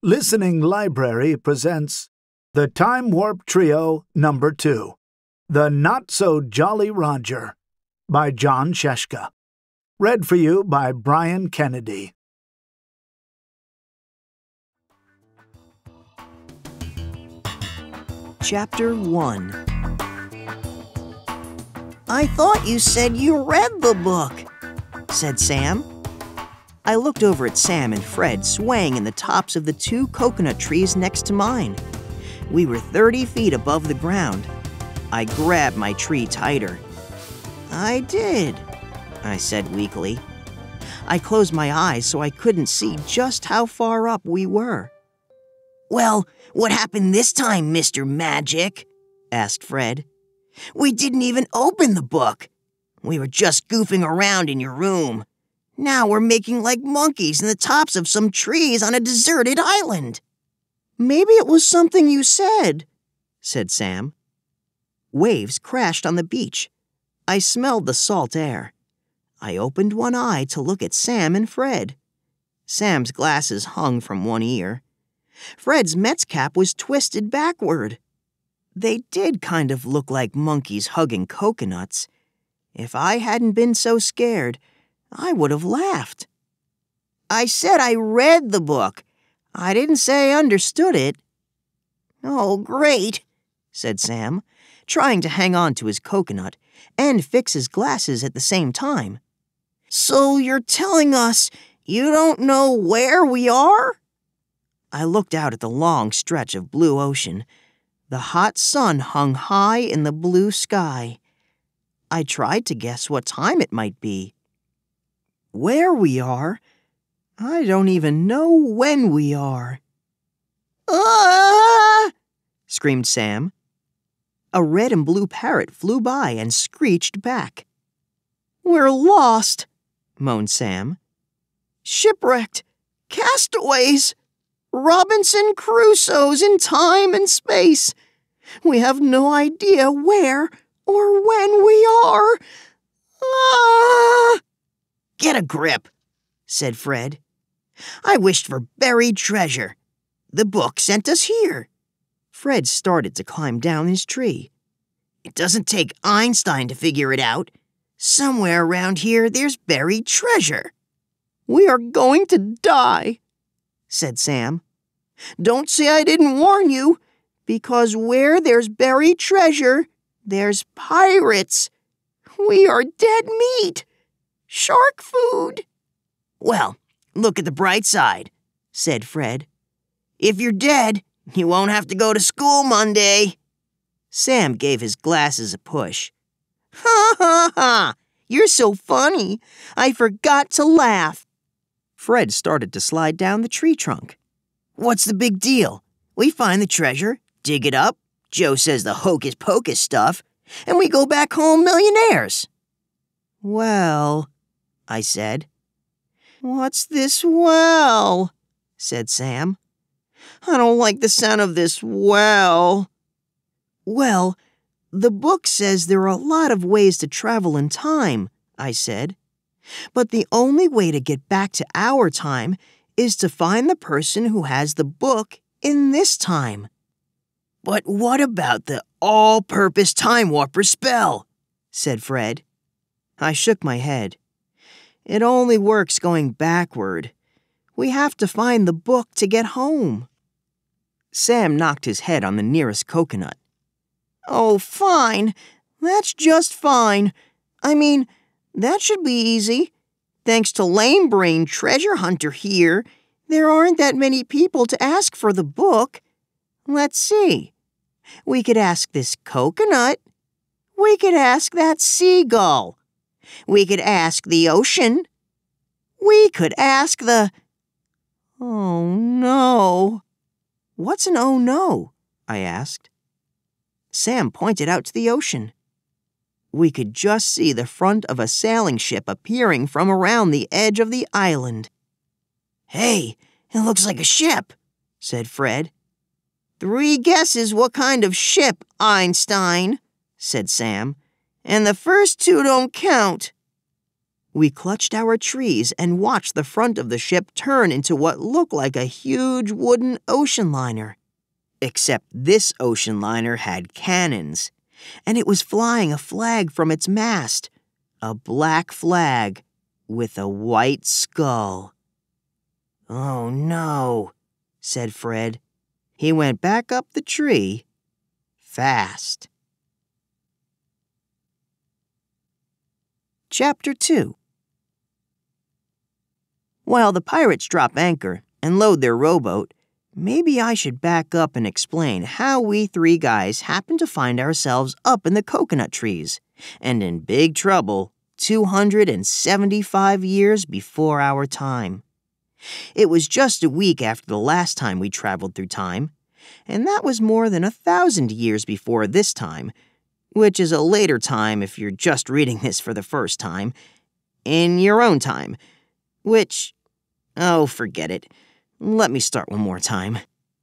Listening Library presents The Time Warp Trio No. 2, The Not-So-Jolly Roger, by Jon Scieszka. Read for you by Bryan Kennedy. Chapter 1. "I thought you said you read the book," said Sam. I looked over at Sam and Fred swaying in the tops of the 2 coconut trees next to mine. We were 30 feet above the ground. I grabbed my tree tighter. "I did," I said weakly. I closed my eyes so I couldn't see just how far up we were. "Well, what happened this time, Mr. Magic?" asked Fred. "We didn't even open the book. We were just goofing around in your room. Now we're making like monkeys in the tops of some trees on a deserted island." "Maybe it was something you said," said Sam. Waves crashed on the beach. I smelled the salt air. I opened one eye to look at Sam and Fred. Sam's glasses hung from one ear. Fred's Mets cap was twisted backward. They did kind of look like monkeys hugging coconuts. If I hadn't been so scared, I would have laughed. "I said I read the book. I didn't say I understood it." "Oh, great," said Sam, trying to hang on to his coconut and fix his glasses at the same time. "So you're telling us you don't know where we are?" I looked out at the long stretch of blue ocean. The hot sun hung high in the blue sky. I tried to guess what time it might be. "Where we are? I don't even know when we are." "Ah!" screamed Sam. A red and blue parrot flew by and screeched back. "We're lost," moaned Sam. "Shipwrecked, castaways, Robinson Crusoes in time and space. We have no idea where or when we are. Ah!" "Get a grip," said Fred. "I wished for buried treasure. The book sent us here." Fred started to climb down his tree. "It doesn't take Einstein to figure it out. Somewhere around here there's buried treasure." "We are going to die," said Sam. "Don't say I didn't warn you, because where there's buried treasure, there's pirates. We are dead meat. Shark food." "Well, look at the bright side," said Fred. "If you're dead, you won't have to go to school Monday." Sam gave his glasses a push. "Ha ha ha! You're so funny. I forgot to laugh." Fred started to slide down the tree trunk. "What's the big deal? We find the treasure, dig it up, Joe says the hocus-pocus stuff, and we go back home millionaires." "Well," I said. "What's this well?" said Sam. "I don't like the sound of this well." "Well, the book says there are a lot of ways to travel in time," I said. "But the only way to get back to our time is to find the person who has the book in this time." "But what about the all-purpose time warper spell?" said Fred. I shook my head. "It only works going backward. We have to find the book to get home." Sam knocked his head on the nearest coconut. "Oh, fine. That's just fine. I mean, that should be easy. Thanks to Lame Brain Treasure Hunter here, there aren't that many people to ask for the book. Let's see. We could ask this coconut. We could ask that seagull. We could ask the ocean. We could ask the—" "Oh, no." "What's an oh, no?" I asked. Sam pointed out to the ocean. We could just see the front of a sailing ship appearing from around the edge of the island. "Hey, it looks like a ship," said Fred. "3 guesses what kind of ship, Einstein," said Sam. "And the first 2 don't count." We clutched our trees and watched the front of the ship turn into what looked like a huge wooden ocean liner. Except this ocean liner had cannons, and it was flying a flag from its mast, a black flag with a white skull. "Oh no," said Fred. He went back up the tree fast. Chapter 2. While the pirates drop anchor and load their rowboat, maybe I should back up and explain how we three guys happened to find ourselves up in the coconut trees and in big trouble 275 years before our time. It was just a week after the last time we traveled through time, and that was more than 1,000 years before this time, which is a later time if you're just reading this for the first time, in your own time, which, oh, forget it. Let me start one more time.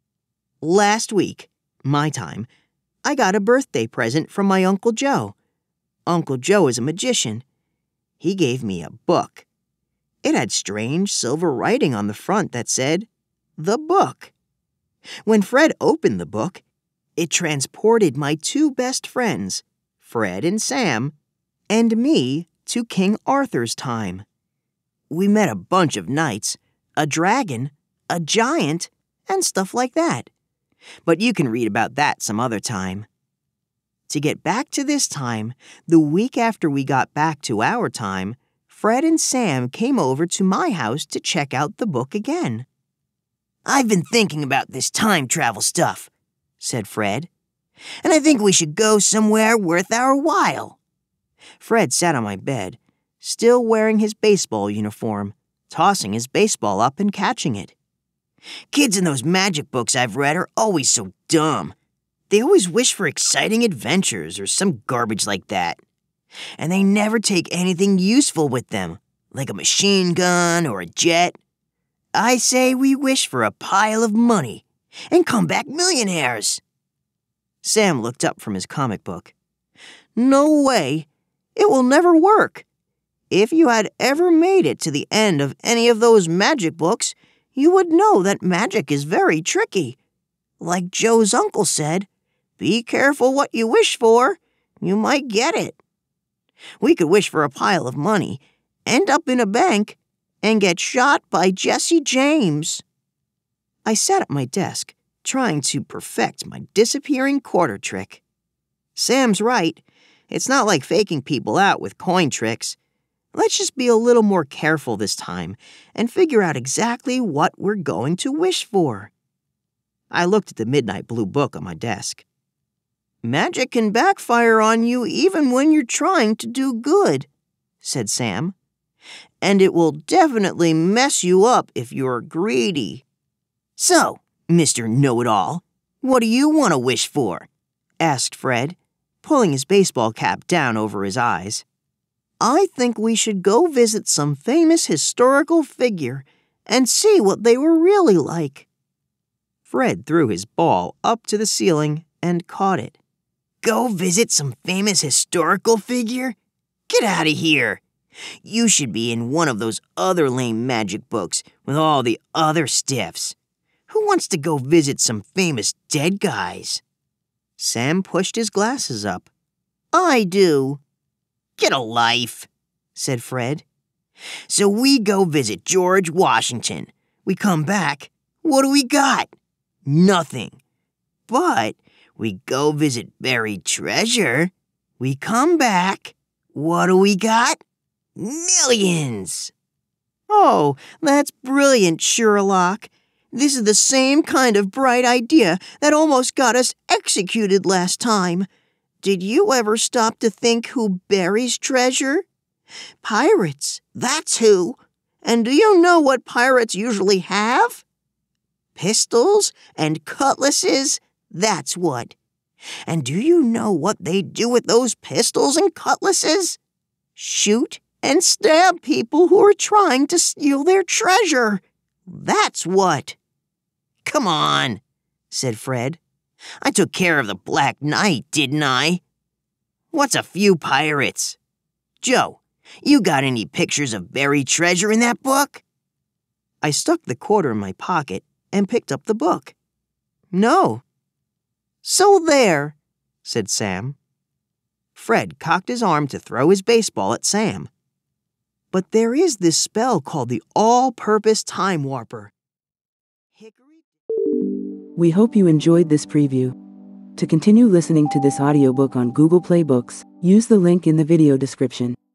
Last week, my time, I got a birthday present from my Uncle Joe. Uncle Joe is a magician. He gave me a book. It had strange silver writing on the front that said, "The Book." When Fred opened the book, it transported my two best friends, Fred and Sam, and me to King Arthur's time. We met a bunch of knights, a dragon, a giant, and stuff like that. But you can read about that some other time. To get back to this time, the week after we got back to our time, Fred and Sam came over to my house to check out the book again. "I've been thinking about this time travel stuff," said Fred, "and I think we should go somewhere worth our while." Fred sat on my bed, still wearing his baseball uniform, tossing his baseball up and catching it. "Kids in those magic books I've read are always so dumb. They always wish for exciting adventures or some garbage like that. And they never take anything useful with them, like a machine gun or a jet. I say we wish for a pile of money and come back millionaires." Sam looked up from his comic book. "No way. It will never work. If you had ever made it to the end of any of those magic books, you would know that magic is very tricky. Like Joe's uncle said, be careful what you wish for. You might get it. We could wish for a pile of money, end up in a bank, and get shot by Jesse James." I sat at my desk, trying to perfect my disappearing quarter trick. Sam's right. It's not like faking people out with coin tricks. Let's just be a little more careful this time and figure out exactly what we're going to wish for. I looked at the midnight blue book on my desk. "Magic can backfire on you even when you're trying to do good," said Sam. "And it will definitely mess you up if you're greedy. So, Mr. Know-It-All, what do you want to wish for?" asked Fred, pulling his baseball cap down over his eyes. "I think we should go visit some famous historical figure and see what they were really like." Fred threw his ball up to the ceiling and caught it. "Go visit some famous historical figure? Get out of here. You should be in one of those other lame magic books with all the other stiffs. Who wants to go visit some famous dead guys?" Sam pushed his glasses up. "I do." "Get a life," said Fred. "So we go visit George Washington. We come back. What do we got? Nothing. But we go visit buried treasure. We come back. What do we got? Millions." "Oh, that's brilliant, Sherlock. This is the same kind of bright idea that almost got us executed last time. Did you ever stop to think who buries treasure? Pirates, that's who. And do you know what pirates usually have? Pistols and cutlasses, that's what. And do you know what they do with those pistols and cutlasses? Shoot and stab people who are trying to steal their treasure. That's what." "Come on," said Fred. "I took care of the Black Knight, didn't I? What's a few pirates? Joe, You got any pictures of buried treasure in that book? I stuck the quarter in my pocket and picked up the book. No. So there, said Sam. Fred cocked his arm to throw his baseball at Sam. But there is this spell called the All-Purpose Time Warper. We hope you enjoyed this preview. To continue listening to this audiobook on Google Play Books, use the link in the video description.